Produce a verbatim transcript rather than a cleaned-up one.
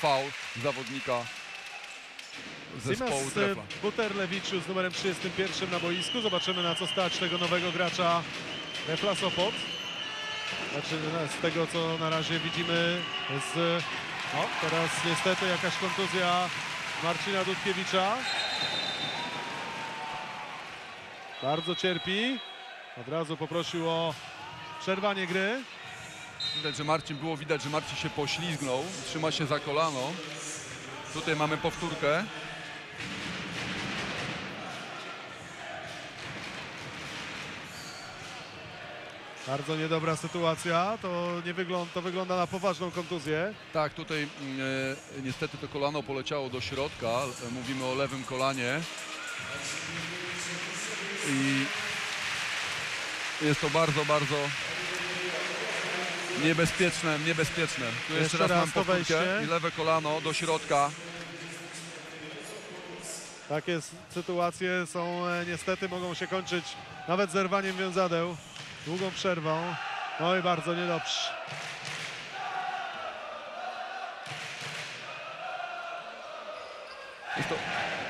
faul zawodnika zespołu Trefla. Buterlewicz z numerem trzydziestym pierwszym na boisku. Zobaczymy, na co stać tego nowego gracza Trefla Sopot. Znaczy, z tego, co na razie widzimy z... No, teraz niestety jakaś kontuzja Marcina Dudkiewicza. Bardzo cierpi. Od razu poprosił o przerwanie gry. Widać, że Marcin, było widać, że Marcin się poślizgnął, trzyma się za kolano. Tutaj mamy powtórkę. Bardzo niedobra sytuacja. To, nie wygląda, to wygląda na poważną kontuzję. Tak, tutaj e, niestety to kolano poleciało do środka. E, mówimy o lewym kolanie. I jest to bardzo, bardzo niebezpieczne, niebezpieczne. Tu jeszcze, Jeszcze raz raz mam to powtórkę wejście. i lewe kolano do środka. Takie sytuacje są e, niestety mogą się kończyć nawet zerwaniem wiązadeł, długą przerwą. No i bardzo niedobrze. Jest to